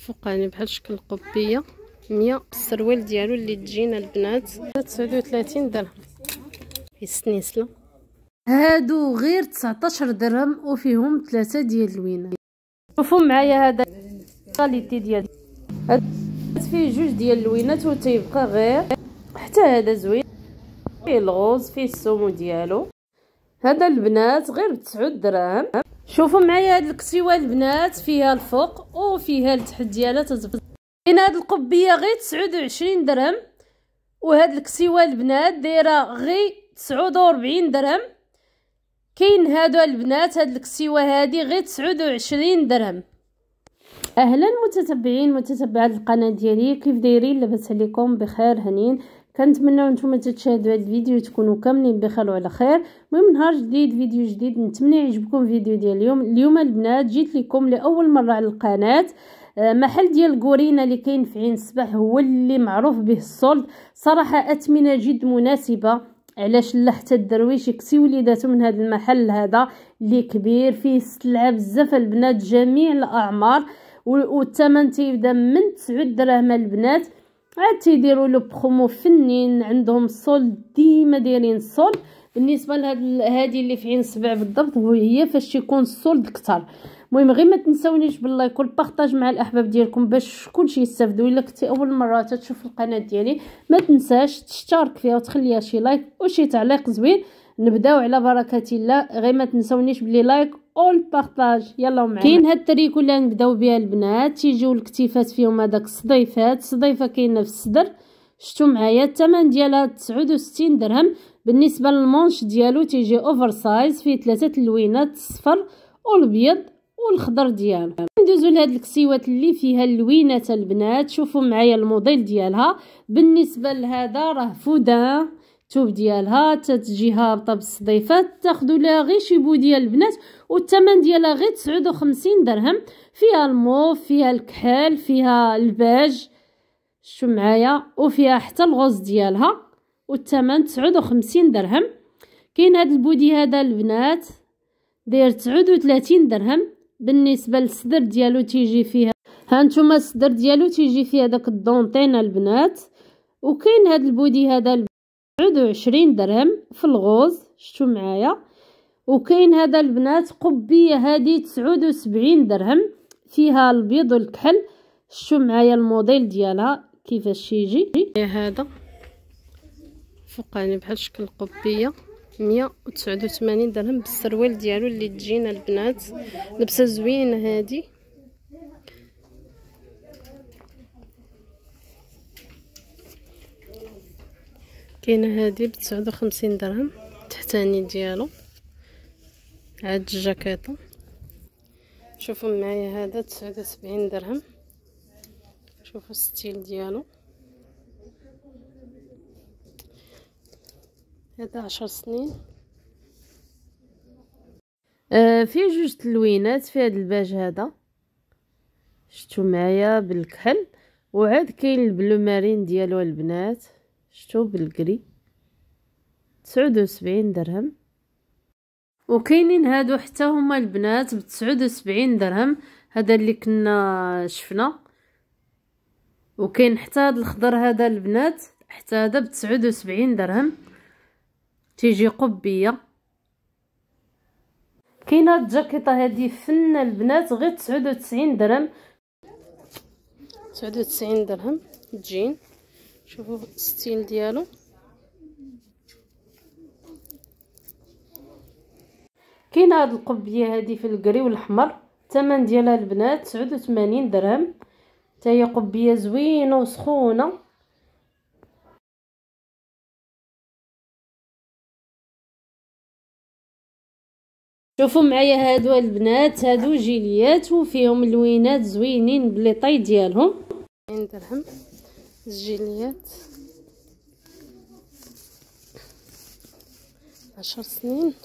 فوقاني بحال شكل قبيه 100. السروال ديالو اللي تجينا البنات 39 درهم في السنيسله. هادو غير 19 درهم وفيهم 3 ديال اللوينات. شوفوا معايا هذا الكاليتي ديال فيه جوج ديال اللوينات وتيبقى غير. حتى هذا زوين فيه الغوز فيه السومو ديالو. هذا البنات غير ب9 دراهم. شوفوا معايا هاد الكسيوه البنات فيها الفوق وفيها التحت ديالها كاين هاد القبيه غير 29 درهم. وهاد الكسيوه البنات دايره غير 49 درهم. كاين هادو البنات هاد الكسيوه هادي غير 29 درهم. اهلا متتبعين متتبعات القناه ديالي، كيف دايرين؟ لاباس عليكم بخير هنين. كنتمنوا نتوما تشاهدوا هذا الفيديو تكونوا كاملين بخير وعلى خير. المهم نهار جديد فيديو جديد، نتمنى يعجبكم الفيديو ديال اليوم البنات جيت لكم لاول مره على القناه. محل ديال كورينا اللي كاين في عين الصباح هو اللي معروف به الصلد. صراحه اثمنه جد مناسبه، علاش لا حتى الدرويش يكسي وليداتو من هذا المحل هذا اللي كبير فيه سلعه بزاف البنات جميع الاعمار. والثمن تيبدا من 9 دراهم البنات. عاد تيديروا له برومو فنين، عندهم الصول ديما دايرين الصول. بالنسبه هذه اللي في عين السبع بالضبط هي فاش يكون الصول كتر. المهم غير ما تنساونيش باللايك والبارطاج مع الاحباب ديالكم باش كلشي يستافدوا. الا كنتي اول مره تشوف القناه ديالي ما تنساش تشترك فيها وتخليها شي لايك وشي تعليق زوين. نبداو على بركه الله. غير ما تنساونيش بلي لايك اول بارطاج. يلا معايا. كاين هاد الطريقه اللي نبداو بها البنات. تيجيو الكتيفات فيهم هذاك الصديفات. الصديفه كاينه في الصدر. شفتوا معايا الثمن ديالها 69 درهم. بالنسبه للمونش ديالو تيجي اوفر سايز فيه 3 اللوينات، الصفر والابيض والخضر ديالو. ندوزو لهاد الكسيوات اللي فيها اللوينات البنات. شوفوا معايا الموديل ديالها. بالنسبه لهذا راه فودان الثوب ديالها تتجي هابطه بالصديفات. تاخذوا لها غير شي بو ديال البنات والثمن ديالها غير 59 درهم. فيها الموف فيها الكحل فيها الباج شو معايا وفيها حتى الغوز ديالها والثمن 59 درهم. كاين هذا البودي هذا البنات داير 39 درهم. بالنسبه للصدر ديالو تيجي فيها هانتوما الصدر ديالو تيجي فيها داك الدونطين البنات. وكاين هذا البودي هذا 29 درهم في الغوز شتو معايا. وكاين هذا البنات قبيه هذه 79 درهم فيها البيض والكحل. شتو معايا الموديل ديالها كيفاش يجي. هذا فوقاني بحال شكل قبيه 189 درهم بالسروال ديالو اللي تجينا البنات. لبسه زوينه هذه. كاينه هذه ب59 درهم التحتاني ديالو. عاد الجاكيطه شوفوا معايا هذا 79 درهم. شوفوا الستيل ديالو. هذا 10 سنين. فيه جوج تلوينات في هذا الباج هذا شفتوا معايا بالكحل. وعاد كاين البلو مارين ديالو البنات شفتوا بالكري 79 درهم. وكاينين هادو حتى هما البنات ب79 درهم. هذا اللي كنا شفنا. وكاين حتى هذا الخضر هذا البنات حتى هذا ب79 درهم تيجي قبيه. كاينه هاد الجاكيطه هذه فنه البنات غير 99 درهم. 99 درهم تجين. شوفوا الستيل ديالو. كاين هاد القبيه هذه في الكري والاحمر. الثمن ديالها البنات 89 درهم. حتى هي قبيه زوينه وسخونه. شوفوا معايا هادو البنات هادو جيليات وفيهم اللوينات زوينين بلي طاي ديالهم. 20 درهم الجيليات 10 سنين.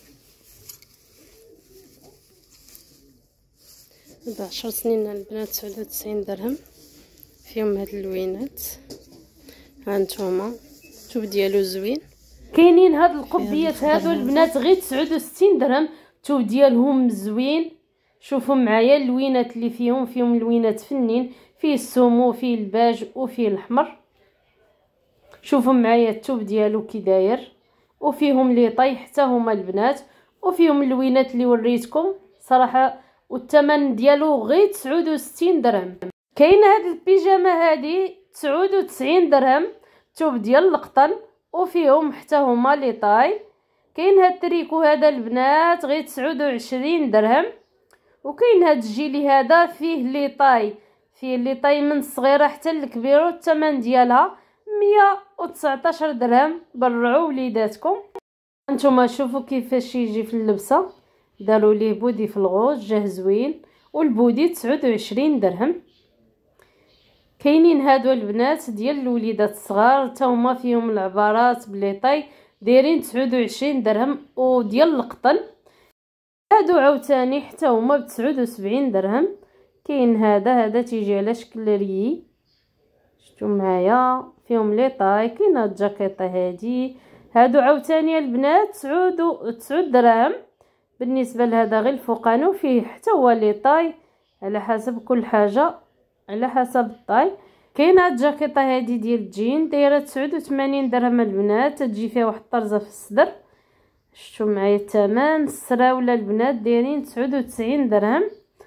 هذا 10 سنين البنات 99 درهم فيهم هاد اللوينات. هانتوما الثوب ديالو زوين. كاينين هاد القبيات هادو البنات غير 69 درهم. الثوب ديالهم زوين شوفوا معايا اللوينات اللي فيهم لوينات فنين، فيه السمو، فيه الباج وفيه الاحمر. شوفوا معايا الثوب ديالو كي داير، وفيهم لي طاي حتى هما البنات، وفيهم اللوينات اللي وريتكم صراحه. والثمن ديالو غير 69 درهم. كاين هاد البيجامه هادي 99 درهم، ثوب ديال القطن وفيهم حتى هما لي طاي. كاين هاد التريكو هذا البنات غير 29 درهم. وكاين هاد الجيلي هذا فيه لي طاي، من الصغيره حتى الكبيره، والثمن ديالها 119 درهم. برعوا وليداتكم. انتم شوفوا كيفاش يجي في اللبسه، داروا ليه بودي في الغوز جاه زوين، والبودي 29 درهم. كاينين هادو البنات ديال الوليدات الصغار حتى هما فيهم العبارات بلي طاي دايرين 29 درهم، وديال القطن هادو عاوتاني حتى هما ب 79 درهم. كاين هذا تيجي على شكل ريي، شفتوا معايا فيهم لي طاي. كاين هاد الجاكيطه هادي، هادو عاوتاني البنات 9 دراهم. بالنسبه لهذا غير الفوقانو فيه حتى هو لي طاي، على حسب كل حاجه على حسب الطاي. كاين هاد الجاكيطه هادي ديال الجين دايره 89 درهم البنات، تجي فيها واحد الطرزه في الصدر. شفتوا معايا الثمن. السراوله البنات دايرين 99 درهم.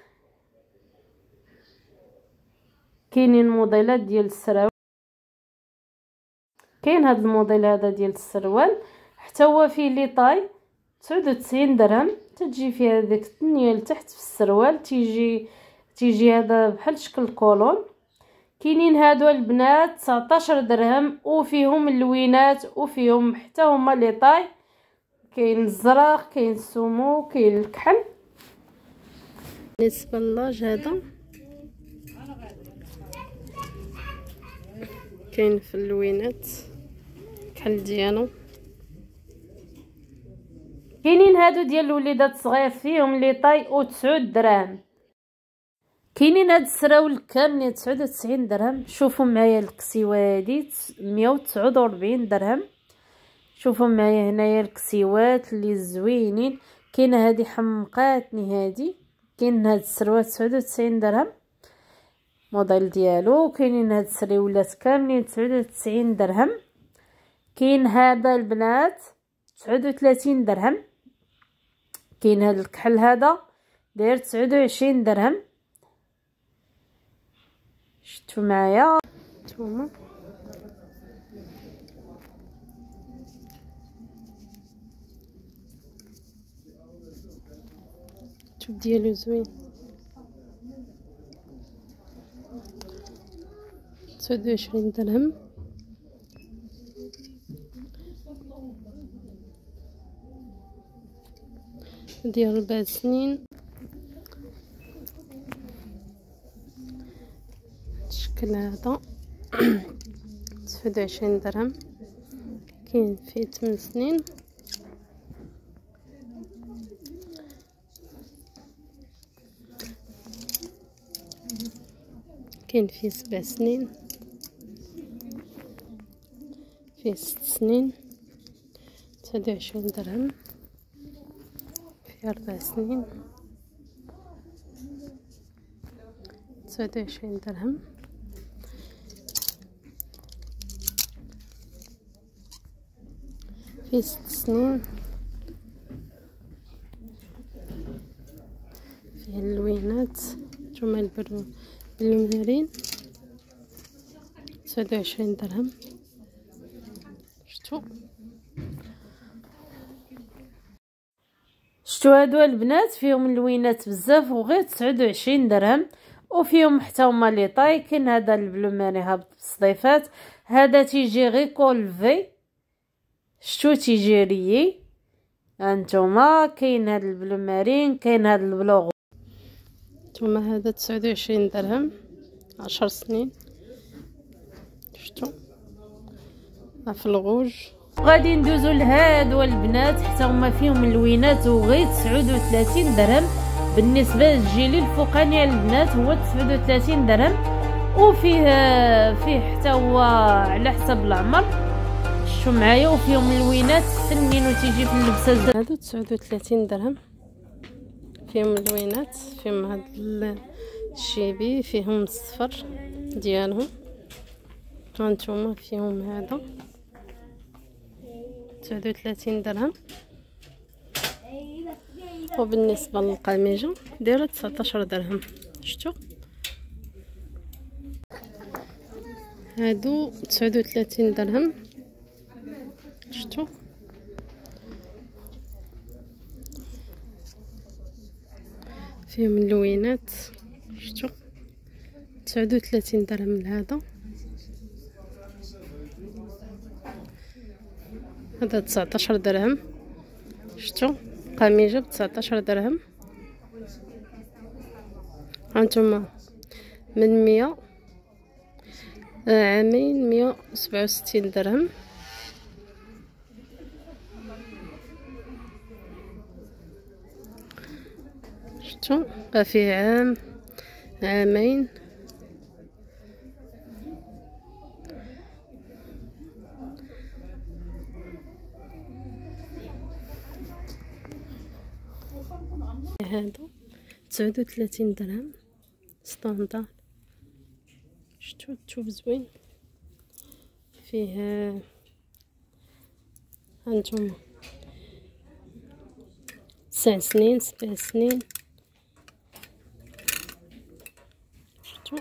كاينين موديلات ديال السراول، كاين هاد الموديل هذا ديال السروال حتى هو فيه لي طاي 99 درهم. تجي فيها ديك الثنيه لتحت في السروال، تيجي هذا بحال شكل كولون. كاينين هادو البنات 19 درهم، وفيهم اللوينات وفيهم حتى هما لي طاي. كاين الزراق، كاين السمو، كاين الكحل. بالنسبه للاج هذا كاين في اللوينات الكحل ديالو. كاينين هادو ديال الوليدات الصغير فيهم لي طاي و9 دراهم. كاينين هاد السراول كاملين 99 درهم. شوفوا معايا الكسيوه هادي 149 درهم. شوفوا معايا هنايا الكسيوات اللي زوينين. كاينه هادي حمقاتني هادي. كاين هاد السروال 99 درهم موديل ديالو. كاينين هاد السريولات كاملين 99 درهم. كاين هذا البنات 39 درهم. كاين هاد الكحل هذا داير 29 درهم. شفتوا معايا نتوما الثوب ديالو زوين 29 درهم. ديال 4 سنين الشكل هذا 29 درهم. كاين فيه 8 سنين. كاين فيه 7 سنين، فيه 6 سنين 29 درهم. فيه 4 سنين 29 درهم. فيه 6 سنين. فيه اللوينات ثم بالمهرين 29 درهم. شتو هادو البنات فيهم اللوينات بزاف وغير 29 درهم، وفيهم حتى هما لي طاي. كاين هذا البلو ماري هابط بالصديفات، هذا تيجي غير كولفي. شتو تيجي ريي هانتوما. كاين هذا البلو مارين، كاين هذا البلوغ نتوما. هذا 29 درهم 10 سنين. شتو في الغوج. غادي ندوزو لهادو البنات حتى هما فيهم اللوينات وغير 39 درهم. بالنسبه للجيلي الفوقاني البنات هو 39 درهم، وفيه حتى هو على حسب العمر. شو معايا وفيهم اللوينات فنين وتيجي في اللبسه. هادو 39 درهم فيهم اللوينات، فيهم هاد الشيبي، فيهم الصفر ديالهم. هانتوما فيهم هذا 39 درهم. وبالنسبه للقميجه دايره 19 درهم. شفتوا هادو 39 درهم. شفتوا فيهم اللوينات. شفتوا 39 درهم لهذا. هذا 19 درهم. شفتوا قميجه ب 19 درهم. هانتوما من 100 عامين 167 درهم. شفتوا بقى فيه عام عامين. هذا 39 درهم ستاندر. شفتوا الثوب زوين فيه هانتوما 9 سنين 7 سنين. شفتوا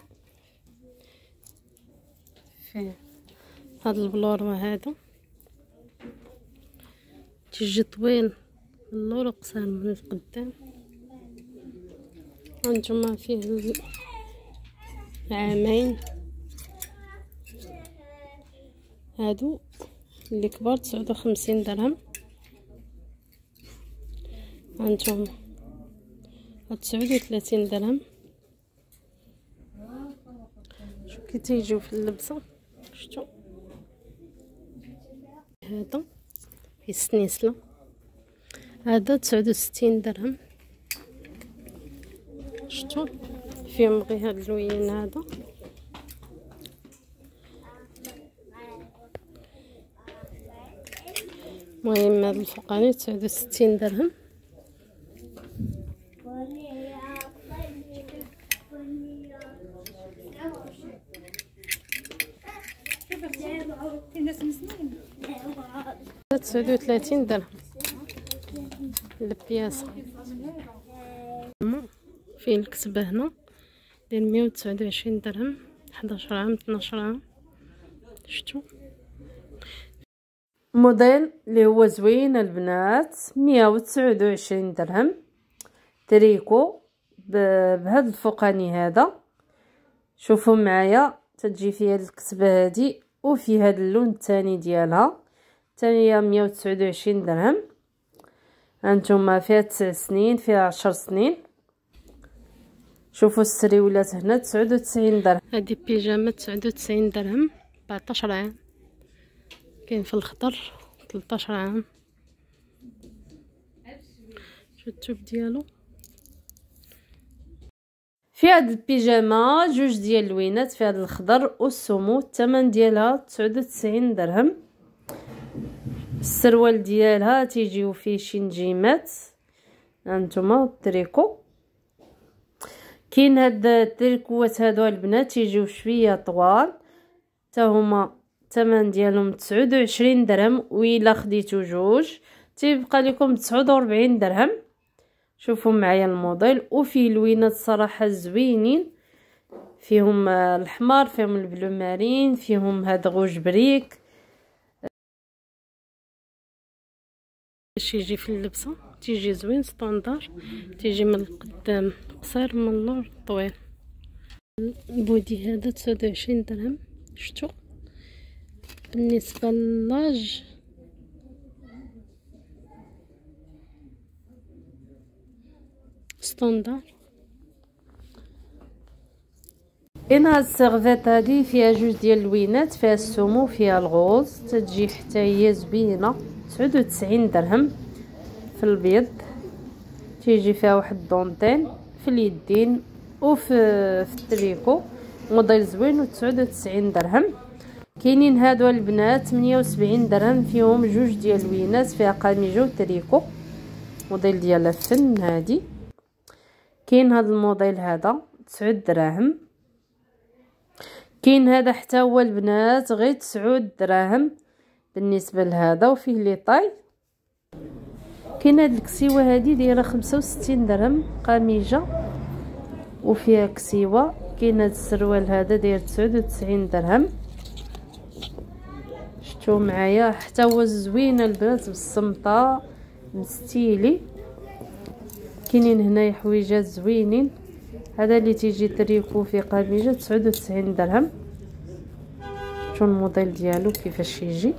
فيه هاد البلور وهذا تيجي طويل من اللور وقصير من القدام. هانتوما فيه عامين. هادو اللي كبار 59 درهم. هانتوما 39 درهم. شوف كي تيجيو في اللبسه. شفتوا هذا في السنيسله هذا 69 درهم. شفتوا فيهم غير هاد اللوين هذا. المهم هذا الفوقاني 69 درهم. هذا 39 درهم البياسه. فيه الكتبه هنا ديال 129 درهم. 11 عام 12 عام. شفتوا موديل اللي هو زوين البنات 129 درهم. تريكو بهذا الفوقاني هذا. شوفوا معايا تتجي فيها الكتبه هذه وفي هذا اللون الثاني ديالها ثانيه 129 درهم. هانتوما فيها 9 سنين فيها 10 سنين. شوفوا السريولات هنا 99 درهم. هذه بيجامه 99 درهم 14 عام. كاين في الخضر 13 عام. شو الثوب ديالو. في هاد البيجامه جوج ديال اللوينات في هاد الخضر والسمو. الثمن ديالها 99 درهم. السروال ديالها تيجيو فيه شي نجيمات. هانتوما التريكو. كاين هاد التريكوات هادو البنات تيجيو شويه طوال حتى هما الثمن ديالهم 29 درهم. وإلا خديتو جوج تيبقى لكم 49 درهم. شوفوا معايا الموديل وفيه لوينات صراحه زوينين. فيهم الحمار فيهم البلو مارين فيهم هاد غوج بريك. باش يجي في اللبسه تيجي زوين ستاندر. تيجي من القدام قصير من اللور طويل. البودي هذا 29 درهم. شفتوا بالنسبه للاج ستاندر. كاين هاد السيرفيت هادي فيها جوج ديال اللوينات فيها السمو فيها الغوز. تتجي حتى هي زوينه 99 درهم في البيض. تيجي فيها واحد الدونتين في اليدين وفي التريكو. موديل زوين و 99 درهم. كاينين هادو البنات 78 درهم فيهم جوج ديال اللوينات فيها قميجه وتريكو. موديل ديالها فن هادي. كاين هذا الموديل هذا 9 دراهم. كاين هذا حتى هو البنات غير 9 دراهم بالنسبه لهذا، وفيه لي طاي. كاين هاد الكسيوه هذه دايره 65 درهم قميجه وفيها كسيوه. كاين هاد السروال هذا داير 99 درهم. شفتوا معايا حتى هو زوينه البنات بالصمطه مستيلي. كاينين هنايا حويجات زوينين. هذا اللي تيجي تريكو في قميجه 99 درهم. شوفوا الموديل ديالو كيفاش يجي.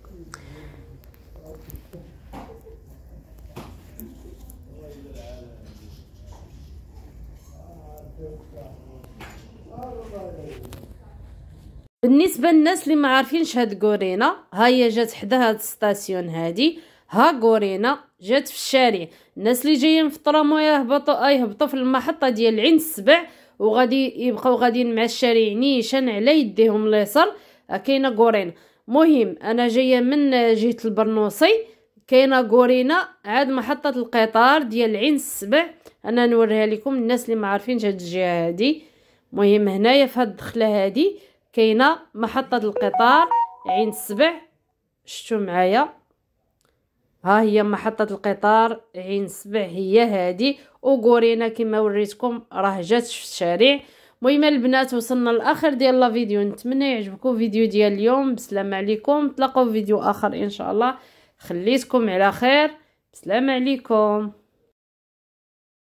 بالنسبه للناس اللي ما عارفينش هاد غورينا، ها هي جات حدا هاد الستاسيون هادي. ها غورينا جات في الشارع. الناس اللي جايين في الطرامواي يهبطوا في المحطه ديال عين السبع وغادي يبقاو غاديين مع الشارع نيشان على يديهم اليسار كاينه غورينا. مهم انا جايه من جهه البرنوصي، كاينه غورينا عاد محطه القطار ديال عين السبع. انا نوريها لكم الناس اللي ما عارفينش هاد الجهه هادي. مهم هنايا في هاد الدخله هادي كاينه محطه القطار عين السبع. شفتوا معايا ها هي محطه القطار عين السبع هي هادي، وغورينا كما وريتكم راه جات في الشارع. المهم البنات وصلنا لاخر ديال لا فيديو. نتمنى يعجبكم فيديو ديال اليوم. بسلام عليكم، نتلاقاو في فيديو اخر ان شاء الله. خليتكم على خير. بسلام عليكم.